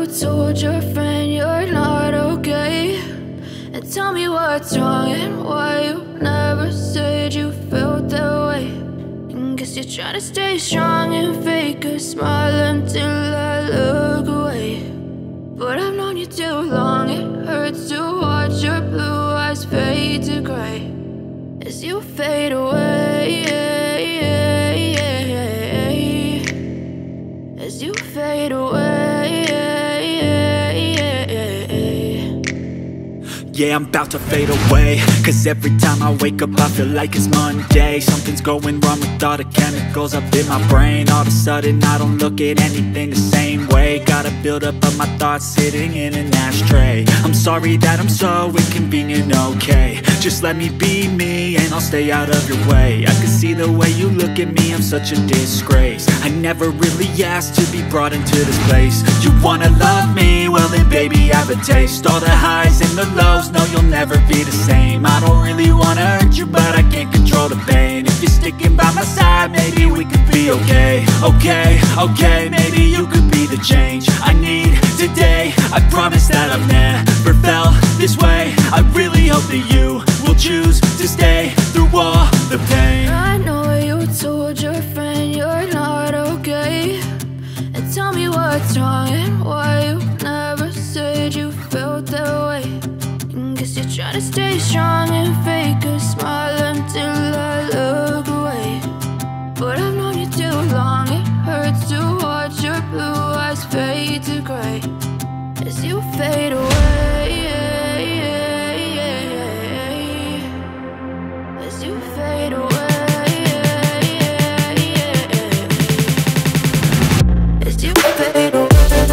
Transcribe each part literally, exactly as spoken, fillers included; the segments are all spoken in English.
told your friend you're not okay, and tell me what's wrong and why you never said you felt that way. And guess you're trying to stay strong and fake a smile until I look away. But I've known you too long, it hurts to watch your blue eyes fade to gray as you fade away, as you fade away. Yeah, I'm about to fade away, cause every time I wake up I feel like it's Monday. Something's going wrong with all the chemicals up in my brain. All of a sudden I don't look at anything the same way. Gotta build up of my thoughts sitting in an ashtray. I'm sorry that I'm so inconvenient, okay. Just let me be me and I'll stay out of your way. I can see the way you look at me, I'm such a disgrace. I never really asked to be brought into this place. You wanna love me? Well then baby have a taste. All the highs and the lows, no, you'll never be the same. I don't really wanna hurt you, but I can't control the pain. If you're sticking by my side, maybe we could be okay. Okay, okay, maybe you could be the change I need today. I promise that I've never felt this way. I really hope that you will choose to stay through all the pain. I know you told your friend you're not okay, and tell me what's wrong and why you never said you felt that way. Guess you're trying to stay strong and fake a smile until I look away. But I've known you too long, it hurts to watch your blue eyes fade to gray as you fade away, as you fade away, as you fade away.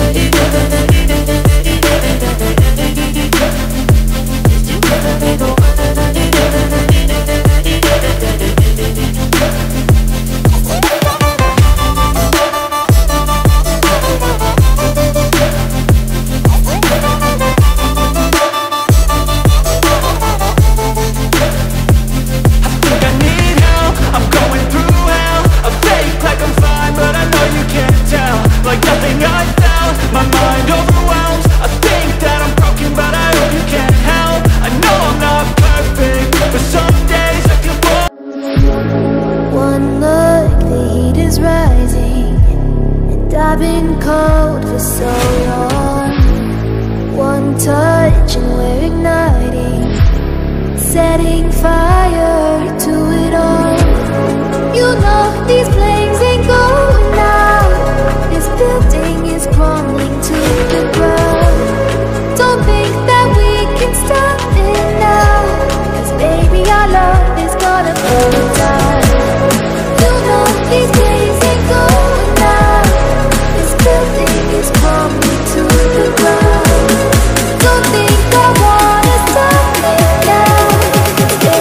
I've been cold for so long. One touch and we're igniting, setting fire to it all. You know these flames ain't going out. This building is crumbling to the ground. Don't think that we can stop it now, cause baby our love is gonna burn down. You know these flames ain't going out. Building is crumbling to the ground. Don't think I wanna stop it now.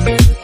We'll be right back.